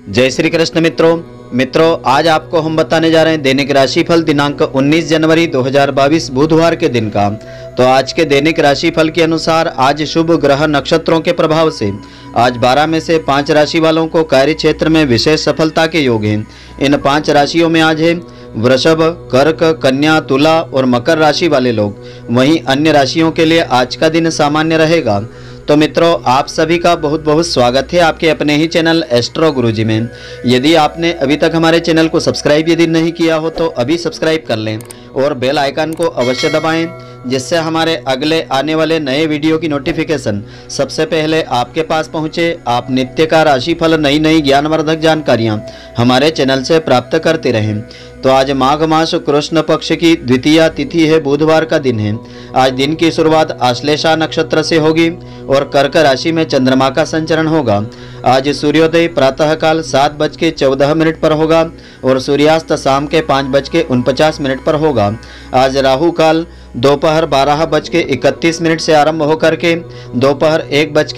जय श्री कृष्ण मित्रों, आज आपको हम बताने जा रहे हैं दैनिक राशिफल दिनांक 19 जनवरी 2022 बुधवार के दिन का। तो आज के दैनिक राशिफल के अनुसार आज शुभ ग्रह नक्षत्रों के प्रभाव से आज 12 में से 5 राशि वालों को कार्य क्षेत्र में विशेष सफलता के योग हैं। इन 5 राशियों में आज है वृषभ, कर्क, कन्या, तुला और मकर राशि वाले लोग। वहीं अन्य राशियों के लिए आज का दिन सामान्य रहेगा। तो मित्रों, आप सभी का बहुत बहुत स्वागत है आपके अपने ही चैनल एस्ट्रो गुरुजी में। यदि आपने अभी तक हमारे चैनल को सब्सक्राइब यदि नहीं किया हो तो अभी सब्सक्राइब कर लें और बेल आइकन को अवश्य दबाएं, जिससे हमारे अगले आने वाले नए वीडियो की नोटिफिकेशन सबसे पहले आपके पास पहुंचे। आप नित्य का राशिफल, नई ज्ञानवर्धक जानकारियां हमारे चैनल से प्राप्त करते रहें। तो आज माघ मास कृष्ण पक्ष की द्वितीया तिथि है, बुधवार का दिन है। आज दिन की शुरुआत आश्लेषा नक्षत्र से होगी और कर्क राशि में चंद्रमा का संचरण होगा। आज सूर्योदय प्रातःकाल 7:14 पर होगा और सूर्यास्त शाम के 5:49 पर होगा। आज राहु काल दोपहर 12:31 से आरंभ होकर के दोपहर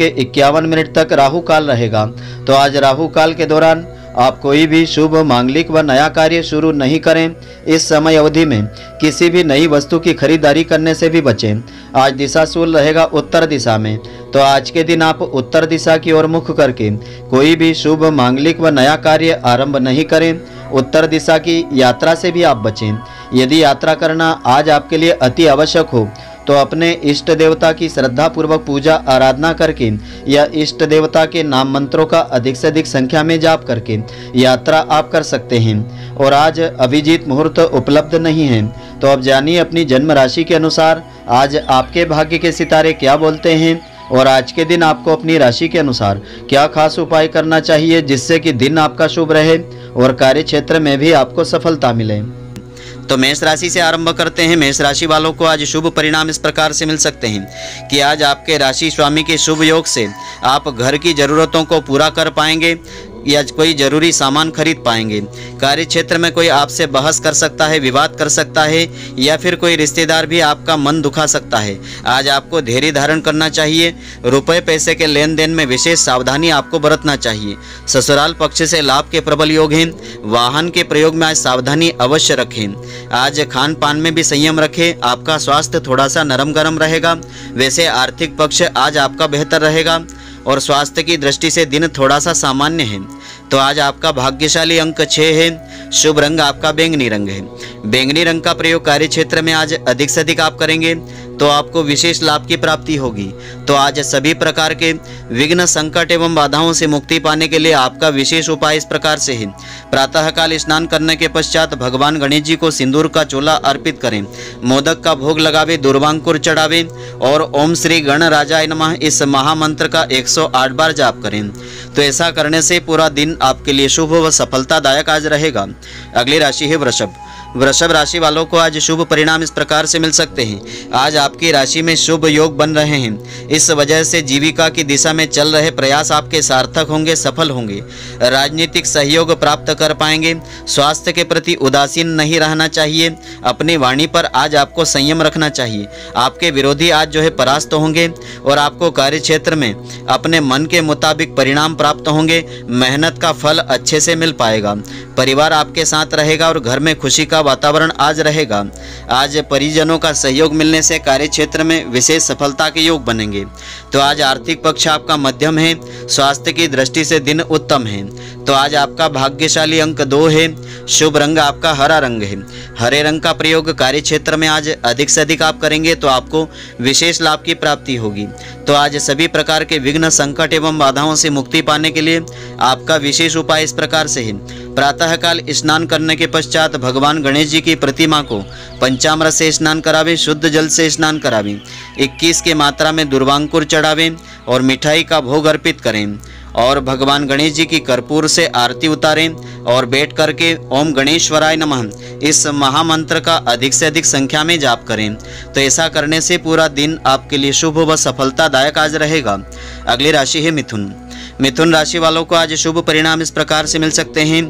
1:51 तक राहु काल रहेगा। तो आज राहु काल के दौरान आप कोई भी शुभ, मांगलिक व नया कार्य शुरू नहीं करें। इस समय अवधि में किसी भी नई वस्तु की खरीदारी करने से भी बचें। आज दिशाशूल रहेगा उत्तर दिशा में। तो आज के दिन आप उत्तर दिशा की ओर मुख करके कोई भी शुभ, मांगलिक व नया कार्य आरंभ नहीं करें। उत्तर दिशा की यात्रा से भी आप बचें। यदि यात्रा करना आज आपके लिए अति आवश्यक हो तो अपने इष्ट देवता की श्रद्धा पूर्वक पूजा आराधना करके या इष्ट देवता के नाम मंत्रों का अधिक से अधिक संख्या में जाप करके यात्रा आप कर सकते हैं। और आज अभिजीत मुहूर्त उपलब्ध नहीं है। तो अब जानिए अपनी जन्म राशि के अनुसार आज आपके भाग्य के सितारे क्या बोलते हैं और आज के दिन आपको अपनी राशि के अनुसार क्या खास उपाय करना चाहिए, जिससे कि दिन आपका शुभ रहे और कार्य क्षेत्र में भी आपको सफलता मिले। तो मेष राशि से आरंभ करते हैं। मेष राशि वालों को आज शुभ परिणाम इस प्रकार से मिल सकते हैं कि आज आपके राशि स्वामी के शुभ योग से आप घर की जरूरतों को पूरा कर पाएंगे या कोई जरूरी सामान खरीद पाएंगे। कार्य क्षेत्र में कोई आपसे बहस कर सकता है, विवाद कर सकता है या फिर कोई रिश्तेदार भी आपका मन दुखा सकता है। आज आपको धैर्य धारण करना चाहिए। रुपए पैसे के लेन देन में विशेष सावधानी आपको बरतना चाहिए। ससुराल पक्ष से लाभ के प्रबल योग हैं। वाहन के प्रयोग में आज सावधानी अवश्य रखें। आज खान पान में भी संयम रखें। आपका स्वास्थ्य थोड़ा सा नरम गरम रहेगा। वैसे आर्थिक पक्ष आज आपका बेहतर रहेगा और स्वास्थ्य की दृष्टि से दिन थोड़ा सा सामान्य है। तो आज आपका भाग्यशाली अंक 6 है। शुभ रंग आपका बैंगनी रंग है। बैंगनी रंग का प्रयोग कार्य क्षेत्र में आज अधिक से अधिक आप करेंगे तो आपको विशेष लाभ की प्राप्ति होगी। तो आज सभी प्रकार के विघ्न, संकट एवं बाधाओं से मुक्ति पाने के लिए आपका विशेष उपाय इस प्रकार से है। प्रातःकाल स्नान करने के पश्चात भगवान गणेश जी को सिंदूर का चोला अर्पित करें, मोदक का भोग लगावे, दुर्वांकुर चढ़ावे और ओम श्री गण राजाय नमः इस महामंत्र का 108 बार जाप करें। तो ऐसा करने से पूरा दिन आपके लिए शुभ व सफलतादायक आज रहेगा। अगली राशि है वृषभ। वृषभ राशि वालों को आज शुभ परिणाम इस प्रकार से मिल सकते हैं। आज आपकी राशि में शुभ योग बन रहे हैं। इस वजह से जीविका की दिशा में चल रहे प्रयास आपके सार्थक होंगे, सफल होंगे। राजनीतिक सहयोग प्राप्त कर पाएंगे। स्वास्थ्य के प्रति उदासीन नहीं रहना चाहिए। अपनी वाणी पर आज आपको संयम रखना चाहिए। आपके विरोधी आज जो है परास्त होंगे और आपको कार्य क्षेत्र में अपने मन के मुताबिक परिणाम प्राप्त होंगे। मेहनत का फल अच्छे से मिल पाएगा। परिवार आपके साथ रहेगा और घर में खुशी का वातावरण आज रहेगा। आज परिजनों का सहयोग मिलने से कार्य क्षेत्र में विशेष सफलता के योग बनेंगे। तो आज आर्थिक पक्ष आपका मध्यम है। स्वास्थ्य की दृष्टि से दिन उत्तम है। तो आज आपका भाग्यशाली अंक 2 है। शुभ रंग आपका हरा रंग है। हरे रंग का प्रयोग कार्य क्षेत्र में आज अधिक से अधिक आप करेंगे तो आपको विशेष लाभ की प्राप्ति होगी। तो आज सभी प्रकार के विघ्न, संकट एवं बाधाओं से मुक्ति पाने के लिए आपका विशेष उपाय इस प्रकार से है। प्रातःकाल स्नान करने के पश्चात भगवान गणेश जी की प्रतिमा को पंचामृत से स्नान करावें, शुद्ध जल से स्नान करावें, 21 की मात्रा में दुर्वांकुर चढ़ावें और मिठाई का भोग अर्पित करें और भगवान गणेश जी की कर्पूर से आरती उतारें और बैठ करके ओम गणेश्वराय नमः इस महामंत्र का अधिक से अधिक संख्या में जाप करें। तो ऐसा करने से पूरा दिन आपके लिए शुभ व सफलतादायक आज रहेगा। अगली राशि है मिथुन। मिथुन राशि वालों को आज शुभ परिणाम इस प्रकार से मिल सकते हैं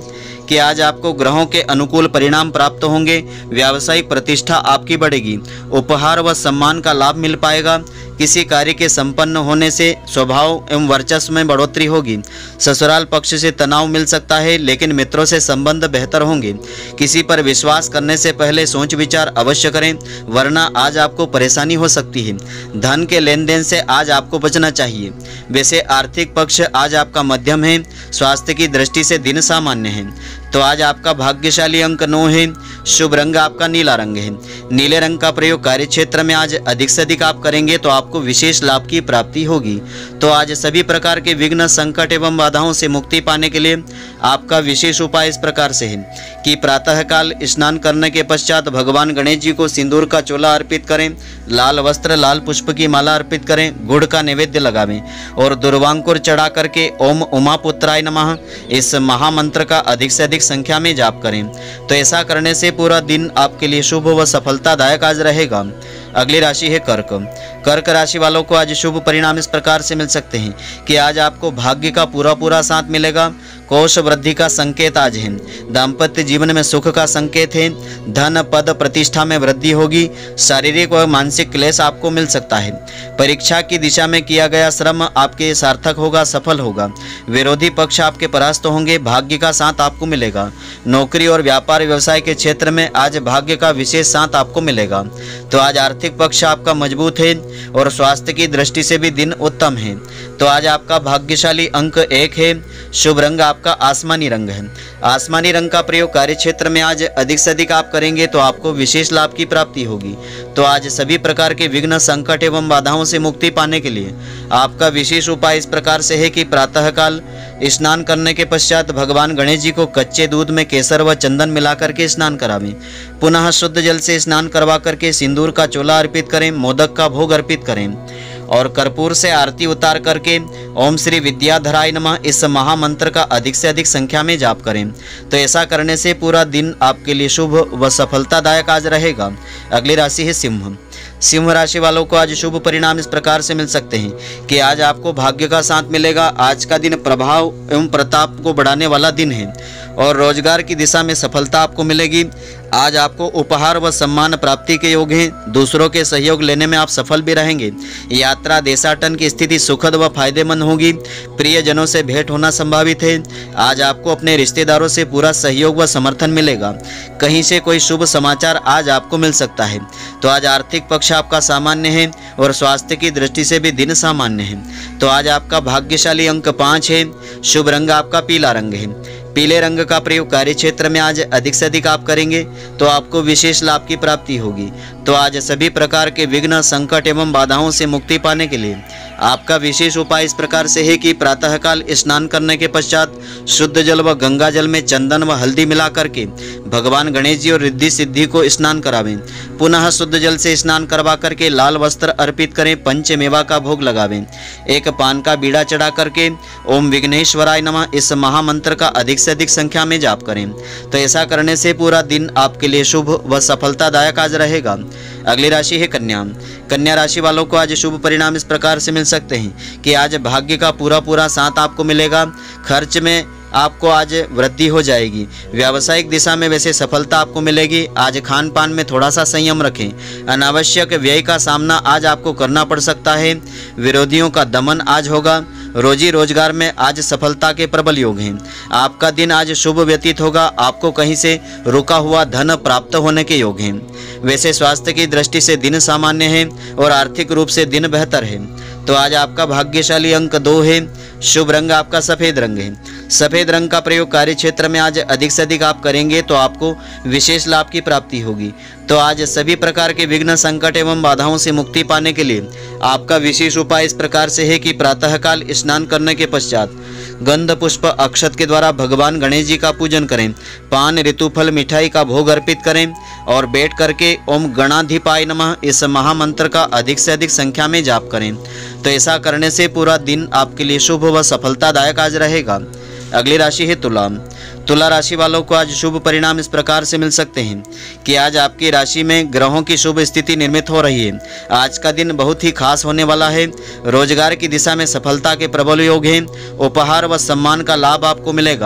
कि आज आपको ग्रहों के अनुकूल परिणाम प्राप्त होंगे। व्यावसायिक प्रतिष्ठा आपकी बढ़ेगी। उपहार व सम्मान का लाभ मिल पाएगा। किसी कार्य के संपन्न होने से स्वभाव एवं वर्चस्व में बढ़ोतरी होगी। ससुराल पक्ष से तनाव मिल सकता है, लेकिन मित्रों से संबंध बेहतर होंगे। किसी पर विश्वास करने से पहले सोच विचार अवश्य करें, वरना आज आपको परेशानी हो सकती है। धन के लेन देन से आज आपको बचना चाहिए। वैसे आर्थिक पक्ष आज आपका मध्यम है। स्वास्थ्य की दृष्टि से दिन सामान्य है। तो आज आपका भाग्यशाली अंक 9 है। शुभ रंग आपका नीला रंग है। नीले रंग का प्रयोग कार्य क्षेत्र में आज अधिक से अधिक आप करेंगे तो आपको विशेष लाभ की प्राप्ति होगी। तो आज सभी प्रकार के विघ्न, संकट एवं बाधाओं से मुक्ति पाने के लिए आपका विशेष उपाय इस प्रकार से है कि प्रातःकाल स्नान करने के पश्चात भगवान गणेश जी को सिंदूर का चोला अर्पित करें, लाल वस्त्र, लाल पुष्प की माला अर्पित करें, गुड़ का नैवेद्य लगावें और दुर्वांकुर चढ़ा करके ओम उमापुत्राय नमः इस महामंत्र का अधिक से अधिक संख्या में जाप करें। तो ऐसा करने से पूरा दिन आपके लिए शुभ व सफलतादायक आज रहेगा। अगली राशि है कर्क। कर्क राशि वालों को आज शुभ परिणाम इस प्रकार से मिल सकते हैं कि आज आपको भाग्य का पूरा साथ मिलेगा। कोष वृद्धि का संकेत आज है। दाम्पत्य जीवन में सुख का संकेत है। धन, पद, प्रतिष्ठा में वृद्धि होगी। शारीरिक व मानसिक क्लेश आपको मिल सकता है। परीक्षा की दिशा में किया गया श्रम आपके सार्थक होगा, सफल होगा। विरोधी पक्ष आपके परास्त होंगे। भाग्य का साथ आपको मिलेगा। नौकरी और व्यापार व्यवसाय के क्षेत्र में आज भाग्य का विशेष साथ आपको मिलेगा। तो आज आर्थिक पक्ष आपका मजबूत है और स्वास्थ्य की दृष्टि से भी दिन उत्तम है। तो आज आपका भाग्यशाली अंक 1 है। शुभ रंग आपका आसमानी रंग है। आसमानी रंग का प्रयोग कार्य क्षेत्र में आज अधिक से अधिक आप करेंगे तो आपको विशेष लाभ की प्राप्ति होगी। तो आज सभी प्रकार के विघ्न, संकट एवं बाधाओं से मुक्ति पाने के लिए आपका विशेष उपाय इस प्रकार से है कि प्रातःकाल स्नान करने के पश्चात भगवान गणेश जी को कच्चे दूध में केसर व चंदन मिलाकर के स्नान करावें। पुनः शुद्ध जल से स्नान करवा करके सिंदूर का चोला अर्पित करें, मोदक का भोग अर्पित करें और कर्पूर से आरती उतार करके ओम श्री विद्याधराय नमः इस महामंत्र का अधिक से अधिक संख्या में जाप करें। तो ऐसा करने से पूरा दिन आपके लिए शुभ व सफलतादायक आज रहेगा। अगली राशि है सिंह। सिंह राशि वालों को आज शुभ परिणाम इस प्रकार से मिल सकते हैं कि आज आपको भाग्य का साथ मिलेगा। आज का दिन प्रभाव एवं प्रताप को बढ़ाने वाला दिन है और रोजगार की दिशा में सफलता आपको मिलेगी। आज आपको उपहार व सम्मान प्राप्ति के योग हैं। दूसरों के सहयोग लेने में आप सफल भी रहेंगे। यात्रा, देशाटन की स्थिति सुखद व फायदेमंद होगी। प्रियजनों से भेंट होना संभावित है। आज आपको अपने रिश्तेदारों से पूरा सहयोग व समर्थन मिलेगा। कहीं से कोई शुभ समाचार आज आपको मिल सकता है। तो आज आर्थिक पक्ष आपका सामान्य है और स्वास्थ्य की दृष्टि से भी दिन सामान्य है। तो आज आपका भाग्यशाली अंक 5 है। शुभ रंग आपका पीला रंग है। पीले रंग का प्रयोग कार्य क्षेत्र में आज अधिक से अधिक आप करेंगे तो आपको विशेष लाभ की प्राप्ति होगी। तो आज सभी प्रकार के विघ्न, संकट एवं बाधाओं से मुक्ति पाने के लिए आपका विशेष उपाय इस प्रकार से है कि प्रातःकाल स्नान करने के पश्चात शुद्ध जल व गंगा जल में चंदन व हल्दी मिला करके भगवान गणेश जी और रिद्धि सिद्धि को स्नान करावें। पुनः शुद्ध जल से स्नान करवा करके लाल वस्त्र अर्पित करें, पंचमेवा का भोग लगावें, एक पान का बीड़ा चढ़ा करके ओम विघ्नेश्वराय नमः इस महामंत्र का अधिक से अधिक संख्या में जाप करें। तो ऐसा करने से पूरा दिन आपके लिए शुभ व सफलतादायक आज रहेगा। अगली राशि है कन्या। कन्या राशि वालों को आज शुभ परिणाम इस प्रकार से मिल सकते हैं कि आज भाग्य का पूरा साथ आपको मिलेगा। खर्च में आपको आज वृद्धि हो जाएगी। व्यावसायिक दिशा में वैसे सफलता आपको मिलेगी। आज खान पान में थोड़ा सा संयम रखें। अनावश्यक व्यय का सामना आज आपको करना पड़ सकता है। विरोधियों का दमन आज होगा। रोजी रोजगार में आज सफलता के प्रबल योग हैं। आपका दिन आज शुभ व्यतीत होगा। आपको कहीं से रुका हुआ धन प्राप्त होने के योग हैं। वैसे स्वास्थ्य की दृष्टि से दिन सामान्य है और आर्थिक रूप से दिन बेहतर है। तो आज आपका भाग्यशाली अंक 2 है। शुभ रंग आपका सफेद रंग है। सफेद रंग का प्रयोग कार्य क्षेत्र में आज अधिक से अधिक आप करेंगे तो आपको विशेष लाभ की प्राप्ति होगी। तो आज सभी प्रकार के विघ्न, संकट एवं बाधाओं से मुक्ति पाने के लिए आपका विशेष उपाय इस प्रकार से है कि प्रातःकाल स्नान करने के पश्चात गंध, पुष्प, अक्षत के द्वारा भगवान गणेश जी का पूजन करें। पान, ऋतुफल, मिठाई का भोग अर्पित करें और बैठ करके ओम गणाधिपाय नमः इस महामंत्र का अधिक से अधिक संख्या में जाप करें। तो ऐसा करने से पूरा दिन आपके लिए शुभ व सफलतादायक आज रहेगा। अगली राशि है तुला। तुला राशि वालों को आज शुभ परिणाम इस प्रकार से मिल सकते हैं कि आज आपकी राशि में ग्रहों की शुभ स्थिति निर्मित हो रही है। आज का दिन बहुत ही खास होने वाला है। रोजगार की दिशा में सफलता के प्रबल योग हैं। उपहार व सम्मान का लाभ आपको मिलेगा।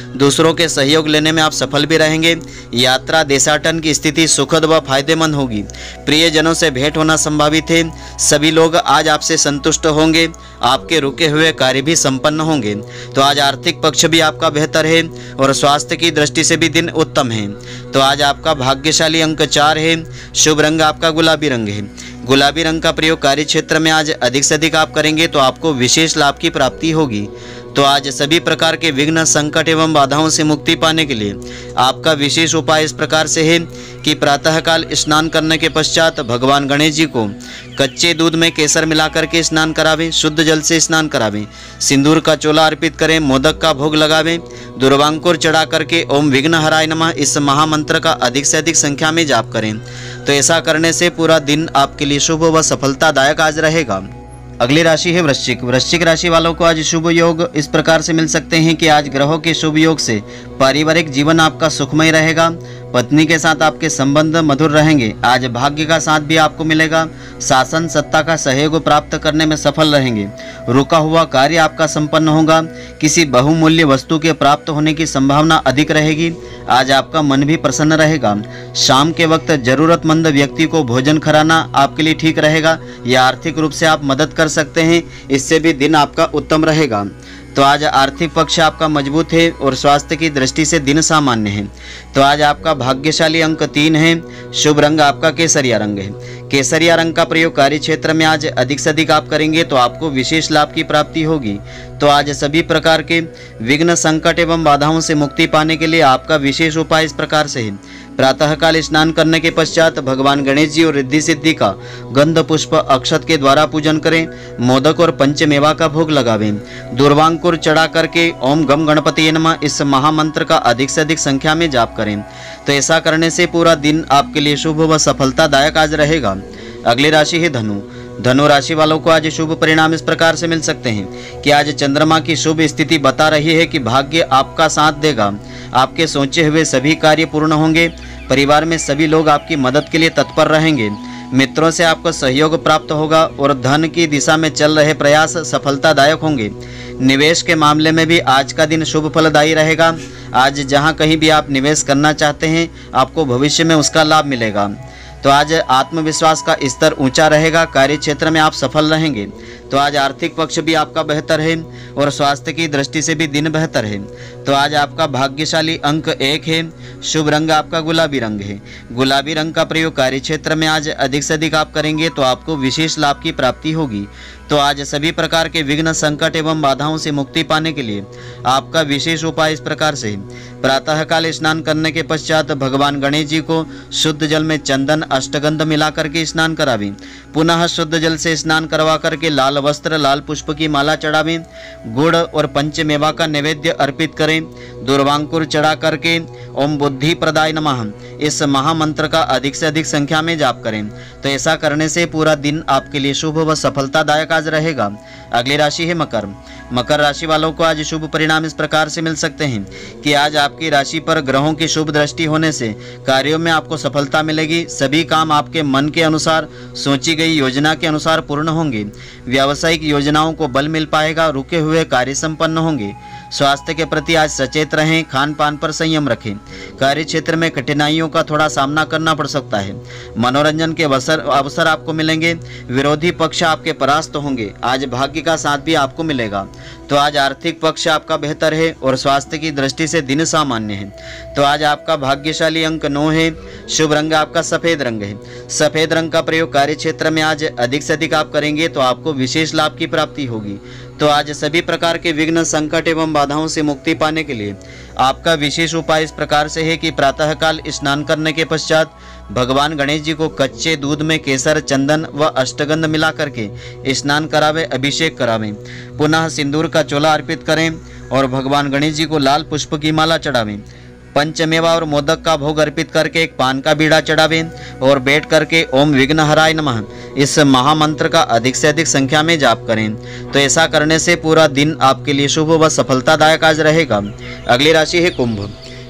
दूसरों के सहयोग लेने में आप सफल भी रहेंगे। यात्रा देशाटन की स्थिति सुखद व फायदेमंद होगी। प्रियजनों से भेंट होना संभावित है। सभी लोग आज आपसे संतुष्ट होंगे। आपके रुके हुए कार्य भी संपन्न होंगे। तो आज आर्थिक पक्ष भी आपका बेहतर है और स्वास्थ्य की दृष्टि से भी दिन उत्तम है। तो आज आपका भाग्यशाली अंक 4 है। शुभ रंग आपका गुलाबी रंग है। गुलाबी रंग का प्रयोग कार्य क्षेत्र में आज अधिक से अधिक आप करेंगे तो आपको विशेष लाभ की प्राप्ति होगी। तो आज सभी प्रकार के विघ्न, संकट एवं बाधाओं से मुक्ति पाने के लिए आपका विशेष उपाय इस प्रकार से है कि प्रातःकाल स्नान करने के पश्चात भगवान गणेश जी को कच्चे दूध में केसर मिलाकर के स्नान करावें, शुद्ध जल से स्नान करावें, सिंदूर का चोला अर्पित करें, मोदक का भोग लगावें, दुर्वांकुर चढ़ा करके ओम विघ्नहराय नमः इस महामंत्र का अधिक से अधिक संख्या में जाप करें। तो ऐसा करने से पूरा दिन आपके लिए शुभ व सफलतादायक आज रहेगा। अगली राशि है वृश्चिक। वृश्चिक राशि वालों को आज शुभ योग इस प्रकार से मिल सकते हैं कि आज ग्रहों के शुभ योग से पारिवारिक जीवन आपका सुखमय रहेगा। पत्नी के साथ आपके संबंध मधुर रहेंगे। आज भाग्य का साथ भी आपको मिलेगा। शासन सत्ता का सहयोग प्राप्त करने में सफल रहेंगे। रुका हुआ कार्य आपका संपन्न होगा। किसी बहुमूल्य वस्तु के प्राप्त होने की संभावना अधिक रहेगी। आज आपका मन भी प्रसन्न रहेगा। शाम के वक्त जरूरतमंद व्यक्ति को भोजन कराना आपके लिए ठीक रहेगा या आर्थिक रूप से आप मदद कर सकते हैं, इससे भी दिन आपका उत्तम रहेगा। तो आज आर्थिक पक्ष आपका मजबूत है और स्वास्थ्य की दृष्टि से दिन सामान्य है। तो आज आपका भाग्यशाली अंक 3 है। शुभ रंग आपका केसरिया रंग है। केसरिया रंग का प्रयोग कार्य क्षेत्र में आज अधिक से अधिक आप करेंगे तो आपको विशेष लाभ की प्राप्ति होगी। तो आज सभी प्रकार के विघ्न, संकट एवं बाधाओं से मुक्ति पाने के लिए आपका विशेष उपाय इस प्रकार से है। प्रातःकाल स्नान करने के पश्चात भगवान गणेश जी और रिद्धि सिद्धि का गंध पुष्प अक्षत के द्वारा पूजन करें, मोदक और पंचमेवा का भोग लगावें, दुर्वांकुर चढ़ा करके ओम गम गणपति नमः इस महामंत्र का अधिक से अधिक संख्या में जाप करें। तो ऐसा करने से पूरा दिन आपके लिए शुभ व सफलतादायक आज रहेगा। अगली राशि है धनु। धनु राशि वालों को आज शुभ परिणाम इस प्रकार से मिल सकते हैं कि आज चंद्रमा की शुभ स्थिति बता रही है कि भाग्य आपका साथ देगा। आपके सोचे हुए सभी कार्य पूर्ण होंगे। परिवार में सभी लोग आपकी मदद के लिए तत्पर रहेंगे। मित्रों से आपको सहयोग प्राप्त होगा और धन की दिशा में चल रहे प्रयास सफलतादायक होंगे। निवेश के मामले में भी आज का दिन शुभ फलदायी रहेगा। आज जहां कहीं भी आप निवेश करना चाहते हैं आपको भविष्य में उसका लाभ मिलेगा। तो आज आत्मविश्वास का स्तर ऊंचा रहेगा। कार्य क्षेत्र में आप सफल रहेंगे। तो आज आर्थिक पक्ष भी आपका बेहतर है और स्वास्थ्य की दृष्टि से भी दिन बेहतर है। तो आज आपका भाग्यशाली अंक 1 है। शुभ रंग आपका गुलाबी रंग है। गुलाबी रंग का प्रयोग कार्य क्षेत्र में आज अधिक से अधिक आप करेंगे तो आपको विशेष लाभ की प्राप्ति होगी। तो आज सभी प्रकार के विघ्न, संकट एवं बाधाओं से मुक्ति पाने के लिए आपका विशेष उपाय इस प्रकार से है। प्रातःकाल स्नान करने के पश्चात भगवान गणेश जी को शुद्ध जल में चंदन, अष्टगंध मिला करके स्नान करावें। पुनः शुद्ध जल से स्नान करवा करके लाल वस्त्र, लाल पुष्प की माला चढ़ावें। गुड़ और पंचमेवा का नैवेद्य अर्पित करें। दुर्वांकुर चढ़ा करके ओम बुद्धि प्रदाय नमः इस महामंत्र का अधिक से अधिक संख्या में जाप करें। तो ऐसा करने से पूरा दिन आपके लिए शुभ व सफलतादायक आज रहेगा। अगली राशि है मकर। मकर राशि वालों को आज शुभ परिणाम इस प्रकार से मिल सकते हैं कि आज आपकी राशि पर ग्रहों की शुभ दृष्टि होने से कार्यों में आपको सफलता मिलेगी। सभी काम आपके मन के अनुसार, सोची गई योजना के अनुसार पूर्ण होंगे। व्यावसायिक योजनाओं को बल मिल पाएगा। रुके हुए कार्य संपन्न होंगे। स्वास्थ्य के प्रति आज सचेत रहें। खान पान पर संयम रखें। कार्य क्षेत्र में कठिनाइयों का थोड़ा सामना करना पड़ सकता है। मनोरंजन के अवसर आपको मिलेंगे। विरोधी पक्ष आपके परास्त होंगे। आज भाग्य का साथ भी आपको मिलेगा। तो आज आर्थिक पक्ष आपका बेहतर है और स्वास्थ्य की दृष्टि से दिन सामान्य है। तो आज आपका भाग्यशाली अंक 9 है। शुभ रंग आपका सफेद रंग है। सफेद रंग का प्रयोग कार्य क्षेत्र में आज अधिक से अधिक आप करेंगे तो आपको विशेष लाभ की प्राप्ति होगी। तो आज सभी प्रकार के विघ्न, संकट एवं बाधाओं से मुक्ति पाने के लिए आपका विशेष उपाय इस प्रकार से है कि प्रातःकाल स्नान करने के पश्चात भगवान गणेश जी को कच्चे दूध में केसर, चंदन व अष्टगंध मिला करके स्नान करावे, अभिषेक करावें। पुनः सिंदूर का चोला अर्पित करें और भगवान गणेश जी को लाल पुष्प की माला चढ़ावें। पंचमेवा और मोदक का भोग अर्पित करके एक पान का बीड़ा चढ़ावें और बैठ करके ओम विघ्नहराय नमः इस महामंत्र का अधिक से अधिक संख्या में जाप करें। तो ऐसा करने से पूरा दिन आपके लिए शुभ व सफलतादायक आज रहेगा। अगली राशि है कुंभ।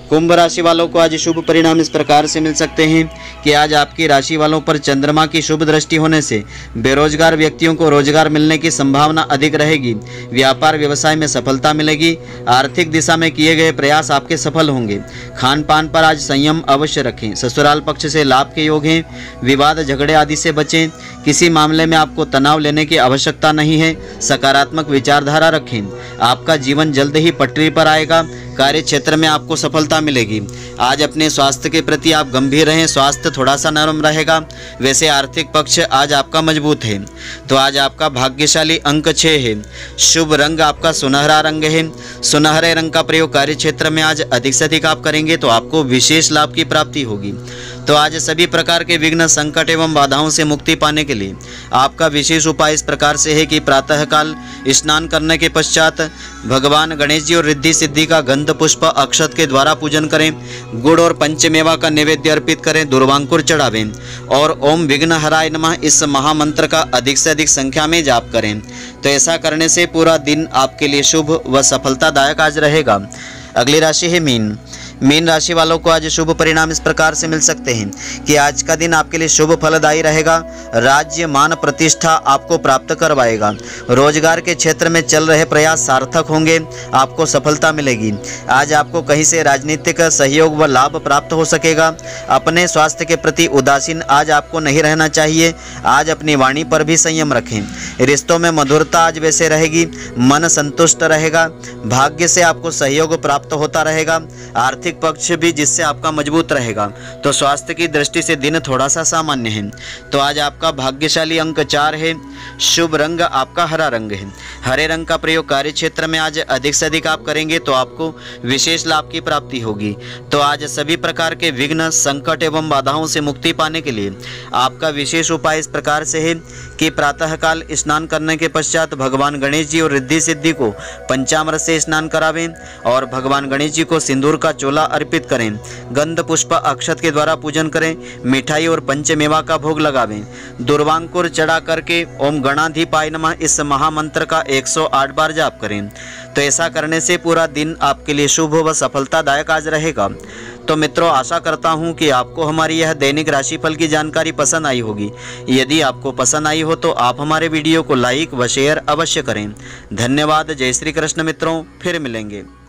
कुंभ राशि वालों को आज शुभ परिणाम इस प्रकार से मिल सकते हैं कि आज आपकी राशि वालों पर चंद्रमा की शुभ दृष्टि होने से बेरोजगार व्यक्तियों को रोजगार मिलने की संभावना अधिक रहेगी। व्यापार व्यवसाय में सफलता मिलेगी। आर्थिक दिशा में किए गए प्रयास आपके सफल होंगे। खान पान पर आज संयम अवश्य रखें। ससुराल पक्ष से लाभ के योग हैं। विवाद झगड़े आदि से बचें। किसी मामले में आपको तनाव लेने की आवश्यकता नहीं है। सकारात्मक विचारधारा रखें। आपका जीवन जल्द ही पटरी पर आएगा। कार्य क्षेत्र में आपको सफलता मिलेगी। आज अपने स्वास्थ्य के प्रति आप गंभीर रहें। स्वास्थ्य थोड़ा सा नरम रहेगा। वैसे आर्थिक पक्ष आज आपका मजबूत है। तो आज आपका भाग्यशाली अंक 6 है। शुभ रंग आपका सुनहरा रंग है। सुनहरे रंग का प्रयोग कार्य क्षेत्र में आज अधिक से अधिक आप करेंगे तो आपको विशेष लाभ की प्राप्ति होगी। तो आज सभी प्रकार के विघ्न, संकट एवं बाधाओं से मुक्ति पाने के लिए आपका विशेष उपाय इस प्रकार से है कि प्रातःकाल स्नान करने के पश्चात भगवान गणेश जी और रिद्धि सिद्धि का गंध पुष्प अक्षत के द्वारा पूजन करें। गुड़ और पंचमेवा का नैवेद्य अर्पित करें। दुर्वांकुर चढ़ावें और ओम विघ्नहराय नमः इस महामंत्र का अधिक से अधिक संख्या में जाप करें। तो ऐसा करने से पूरा दिन आपके लिए शुभ व सफलतादायक आज रहेगा। अगली राशि है मीन। मीन राशि वालों को आज शुभ परिणाम इस प्रकार से मिल सकते हैं कि आज का दिन आपके लिए शुभ फलदायी रहेगा। राज्य मान प्रतिष्ठा आपको प्राप्त करवाएगा। रोजगार के क्षेत्र में चल रहे प्रयास सार्थक होंगे। आपको सफलता मिलेगी। आज आपको कहीं से राजनीतिक सहयोग व लाभ प्राप्त हो सकेगा। अपने स्वास्थ्य के प्रति उदासीन आज आपको नहीं रहना चाहिए। आज अपनी वाणी पर भी संयम रखें। रिश्तों में मधुरता आज वैसे रहेगी। मन संतुष्ट रहेगा। भाग्य से आपको सहयोग प्राप्त होता रहेगा। आर्थिक पक्ष भी जिससे आपका मजबूत रहेगा। तो स्वास्थ्य की दृष्टि से दिन थोड़ा सा सामान्य है। तो आज आपका भाग्यशाली अंक 4 है। शुभ रंग आपका हरा रंग है। हरे रंग का प्रयोग कार्य क्षेत्र में आज अधिक से अधिक आप करेंगे तो आपको विशेष लाभ की प्राप्ति होगी। तो आज सभी प्रकार के विघ्न, संकट एवं बाधाओं से मुक्ति पाने के लिए आपका विशेष उपाय इस प्रकार से है कि प्रातःकाल स्नान करने के पश्चात भगवान गणेश जी और रिद्धि सिद्धि को पंचामृत से स्नान करावें और भगवान गणेश जी को सिंदूर का चोला अर्पित करें। गंध पुष्प अक्षत के द्वारा पूजन करें। मिठाई और पंचमेवा का भोग लगावें। दुर्वांकुर चढ़ा करके ओम गणाधिपाय नमः इस महामंत्र का 108 बार जाप करें। तो ऐसा करने से पूरा दिन आपके लिए शुभ व सफलतादायक आज रहेगा। तो मित्रों, आशा करता हूं कि आपको हमारी यह दैनिक राशिफल की जानकारी पसंद आई होगी। यदि आपको पसंद आई हो तो आप हमारे वीडियो को लाइक व शेयर अवश्य करें। धन्यवाद। जय श्री कृष्ण मित्रों, फिर मिलेंगे।